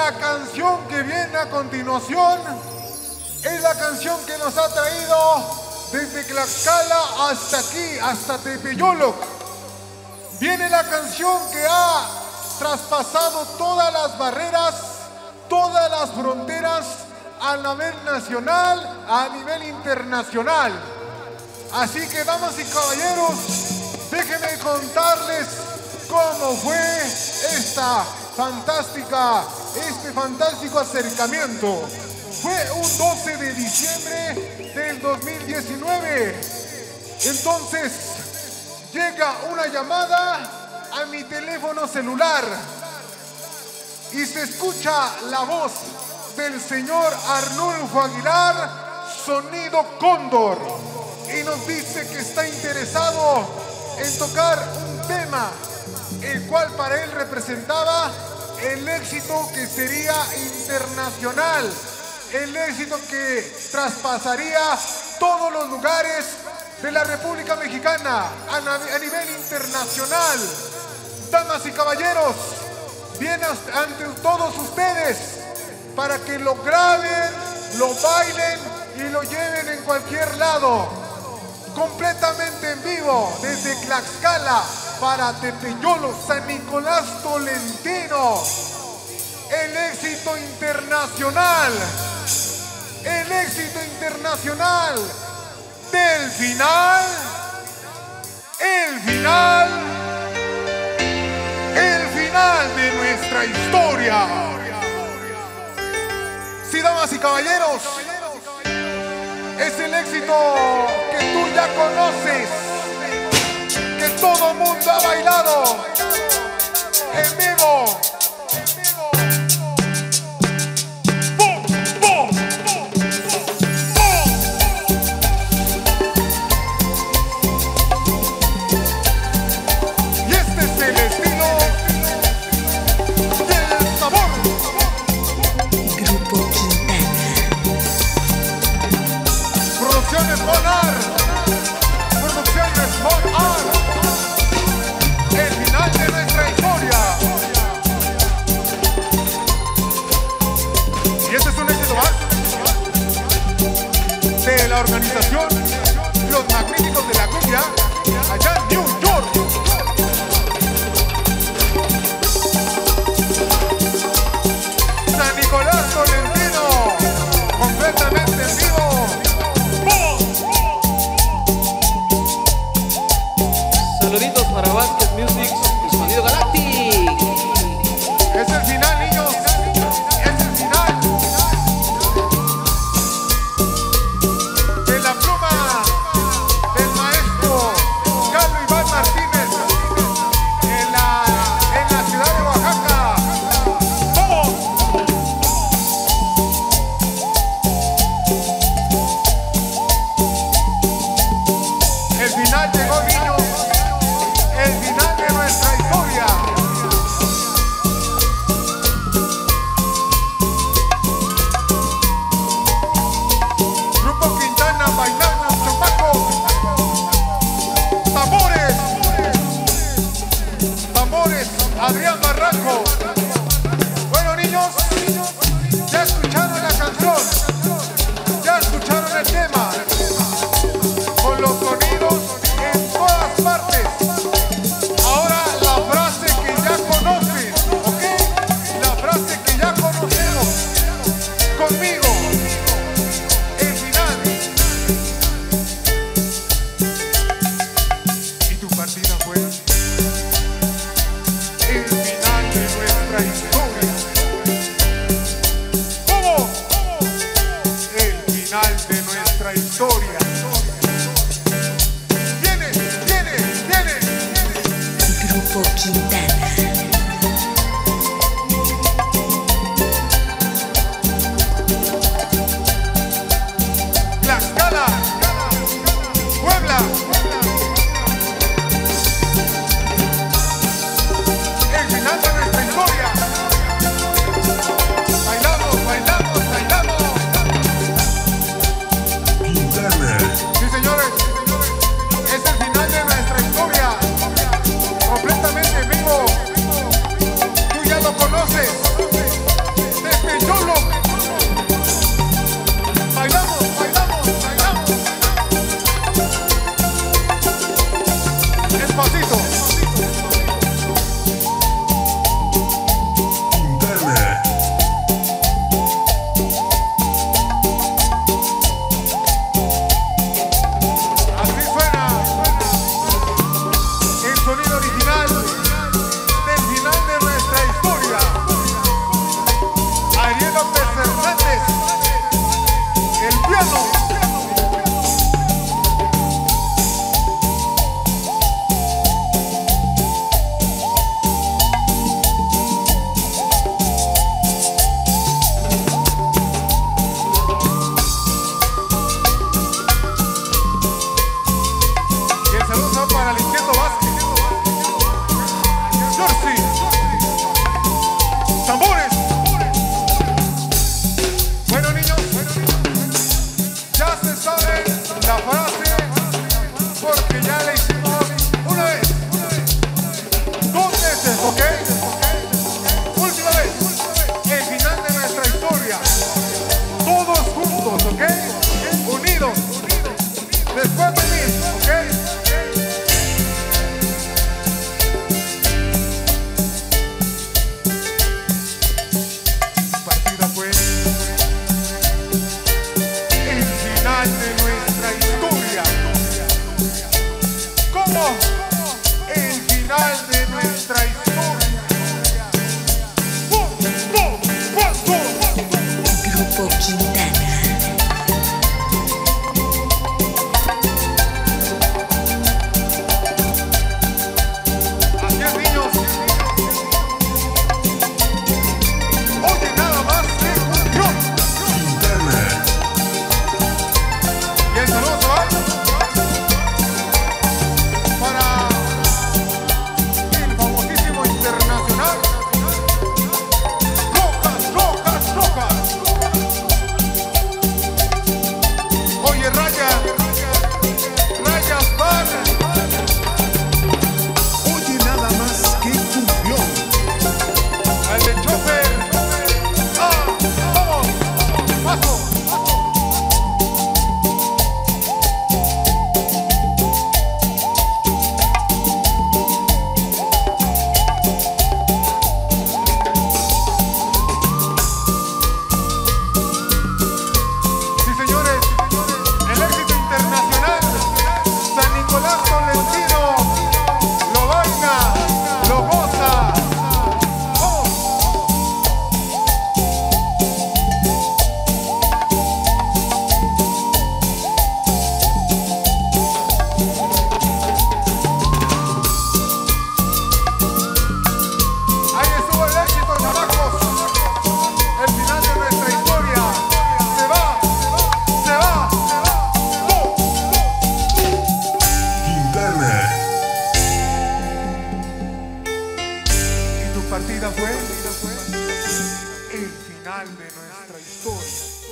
La canción que viene a continuación es la canción que nos ha traído desde Tlaxcala hasta aquí, hasta Tepeyóloc. Viene la canción que ha traspasado todas las barreras, todas las fronteras a nivel nacional, a nivel internacional. Así que, damas y caballeros, déjenme contarles cómo fue este fantástico acercamiento. Fue un 12 de diciembre del 2019. Entonces, llega una llamada a mi teléfono celular y se escucha la voz del señor Arnulfo Aguilar, Sonido Cóndor, y nos dice que está interesado en tocar un tema el cual para él representaba el éxito que sería internacional, el éxito que traspasaría todos los lugares de la República Mexicana a nivel internacional. Damas y caballeros, viene ante todos ustedes para que lo graben, lo bailen y lo lleven en cualquier lado, completamente en vivo desde Tlaxcala para Tepeyóloc, San Nicolás Tolentino. El éxito internacional del final, el final de nuestra historia. Sí, damas y caballeros, es el éxito que tú ya conoces, que todo mundo ha bailado en vivo. Y este es el estilo del sabor. Grupo Quintana. Producciones Monar. Producciones Monar. El final de nuestra historia. Y este es un éxito más de la organización Los Magníficos de la Cumbia allá en New York. San Nicolás Tolentino, completamente en vivo. Saluditos para Vázquez Music y Sonido Galactic. Es el final, niños. Es el final de la pluma del maestro Carlos Iván Martínez en la ciudad de Oaxaca. ¡Vamos! El final llegó, niños. El final de nuestra historia. Grupo Quintana bailando chopaco. Tambores. Tambores. Adrián Barranco. Bueno, niños, ya escucharon la canción. Ya escucharon el tema. Con los sonidos en todas partes. Ahora la frase que ya conocen, ¿ok? La frase que ya conocemos. Conmigo. El final. Y tu partida fue el final de nuestra historia. ¿Cómo? El final de nuestra historia. Viene. Grupo Quintana. Tlaxcala, Puebla. El final de nuestra historia. Bailamos. Sí, señores. Es el final de nuestra historia. Completamente en vivo. partida fue el final de nuestra historia.